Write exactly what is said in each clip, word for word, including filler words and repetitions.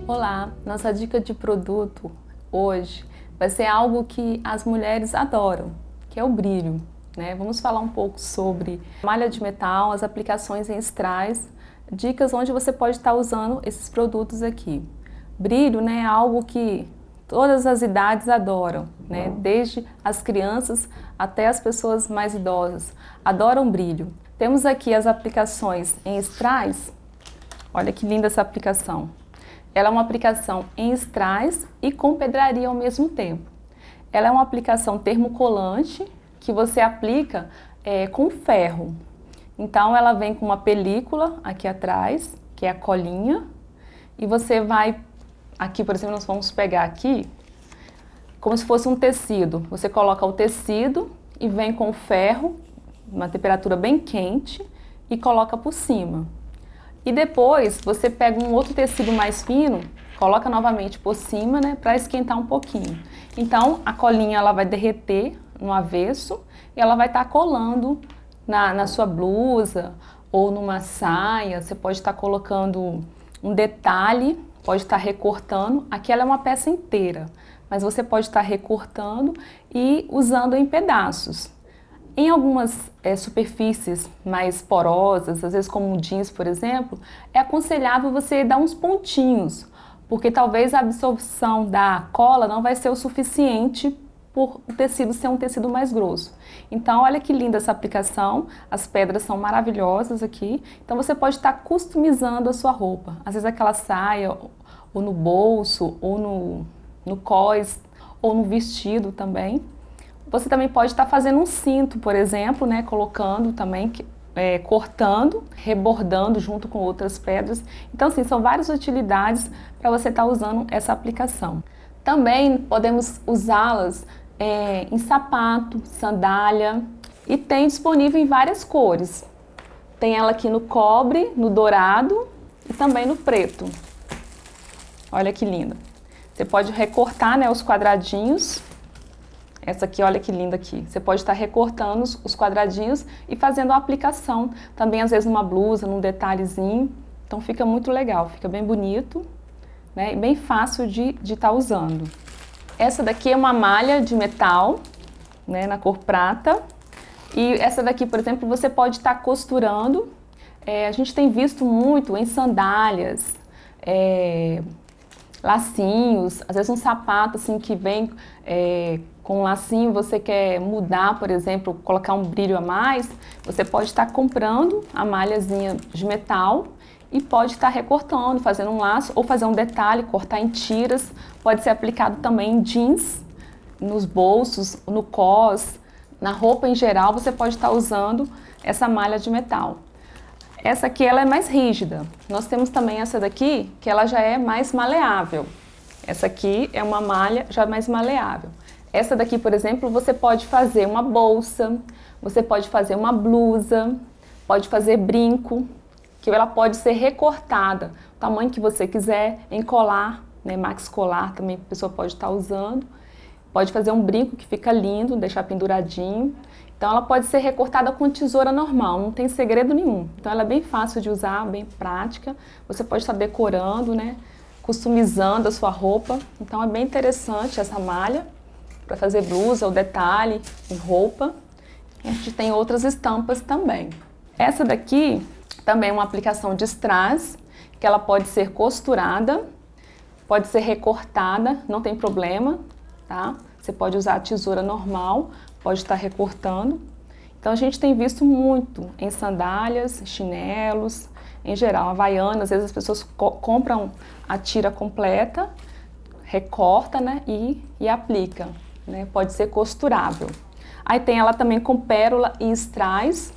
Olá, nossa dica de produto hoje vai ser algo que as mulheres adoram, que é o brilho, né? Vamos falar um pouco sobre malha de metal, as aplicações em strass, dicas onde você pode estar usando esses produtos aqui. Brilho, né, é algo que todas as idades adoram, né? Desde as crianças até as pessoas mais idosas adoram brilho. Temos aqui as aplicações em strass. Olha que linda essa aplicação. Ela é uma aplicação em strass e com pedraria ao mesmo tempo. Ela é uma aplicação termocolante que você aplica é, com ferro. Então ela vem com uma película aqui atrás, que é a colinha, e você vai, aqui por exemplo nós vamos pegar aqui, como se fosse um tecido. Você coloca o tecido e vem com o ferro, uma temperatura bem quente, e coloca por cima. E depois você pega um outro tecido mais fino, coloca novamente por cima, né, para esquentar um pouquinho. Então a colinha ela vai derreter no avesso e ela vai estar tá colando na, na sua blusa ou numa saia. Você pode estar tá colocando um detalhe, pode estar tá recortando. Aqui ela é uma peça inteira, mas você pode estar tá recortando e usando em pedaços. Em algumas é, superfícies mais porosas, às vezes como um jeans, por exemplo, é aconselhável você dar uns pontinhos, porque talvez a absorção da cola não vai ser o suficiente por o tecido ser um tecido mais grosso. Então, olha que linda essa aplicação, as pedras são maravilhosas aqui, então você pode estar customizando a sua roupa, às vezes aquela saia, ou no bolso, ou no, no cós, ou no vestido também. Você também pode estar fazendo um cinto, por exemplo, né, colocando também, é, cortando, rebordando junto com outras pedras. Então, assim, são várias utilidades para você estar usando essa aplicação. Também podemos usá-las é, em sapato, sandália, e tem disponível em várias cores. Tem ela aqui no cobre, no dourado e também no preto. Olha que linda. Você pode recortar, né, os quadradinhos. Essa aqui, olha que linda aqui. Você pode estar recortando os quadradinhos e fazendo a aplicação. Também, às vezes, numa blusa, num detalhezinho. Então, fica muito legal, fica bem bonito, né? E bem fácil de de estar usando. Essa daqui é uma malha de metal, né, na cor prata. E essa daqui, por exemplo, você pode estar costurando. É, a gente tem visto muito em sandálias, é, lacinhos, às vezes um sapato assim que vem é, com um lacinho, você quer mudar, por exemplo, colocar um brilho a mais, você pode estar comprando a malhazinha de metal e pode estar recortando, fazendo um laço ou fazer um detalhe, cortar em tiras. Pode ser aplicado também em jeans, nos bolsos, no cós, na roupa em geral, você pode estar usando essa malha de metal. Essa aqui ela é mais rígida. Nós temos também essa daqui, que ela já é mais maleável. Essa aqui é uma malha já mais maleável. Essa daqui, por exemplo, você pode fazer uma bolsa, você pode fazer uma blusa, pode fazer brinco, que ela pode ser recortada, o tamanho que você quiser, em colar, né, max colar também a pessoa pode estar usando. Pode fazer um brinco que fica lindo, deixar penduradinho. Então ela pode ser recortada com tesoura normal, não tem segredo nenhum. Então ela é bem fácil de usar, bem prática. Você pode estar decorando, né, customizando a sua roupa. Então é bem interessante essa malha para fazer blusa ou detalhe em roupa. E a gente tem outras estampas também. Essa daqui também é uma aplicação de strass, que ela pode ser costurada, pode ser recortada, não tem problema, tá? Você pode usar a tesoura normal, pode estar recortando. Então a gente tem visto muito em sandálias, chinelos, em geral, havaianas. Às vezes as pessoas co compram a tira completa, recorta, né, e, e aplica, né? Pode ser costurável. Aí tem ela também com pérola e strass.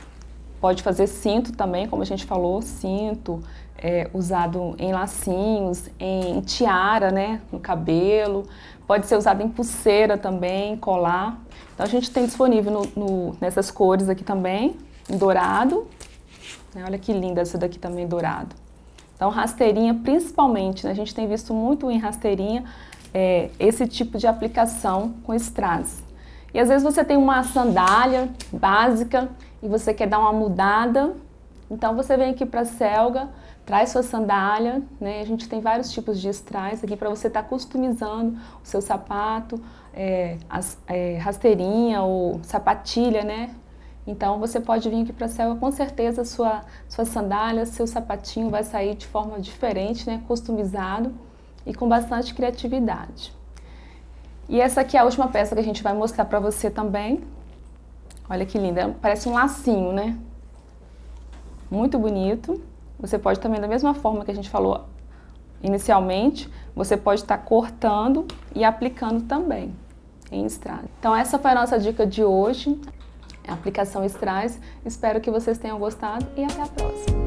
Pode fazer cinto também, como a gente falou, cinto, é, usado em lacinhos, em tiara, né, no cabelo. Pode ser usado em pulseira também, colar. Então a gente tem disponível no, no, nessas cores aqui também, em dourado. Olha que linda essa daqui também, dourado. Então rasteirinha principalmente, né? A gente tem visto muito em rasteirinha é, esse tipo de aplicação com strass. E às vezes você tem uma sandália básica e você quer dar uma mudada, então você vem aqui para a Selga, Traz sua sandália, né? A gente tem vários tipos de strass aqui para você estar tá customizando o seu sapato, é, as, é, rasteirinha ou sapatilha, né? Então você pode vir aqui para a Selva, com certeza sua, sua sandália, seu sapatinho vai sair de forma diferente, né? Customizado e com bastante criatividade. E essa aqui é a última peça que a gente vai mostrar para você também. Olha que linda, parece um lacinho, né? Muito bonito. Você pode também, da mesma forma que a gente falou inicialmente, você pode estar cortando e aplicando também em strass. Então essa foi a nossa dica de hoje, a aplicação strass. Espero que vocês tenham gostado e até a próxima.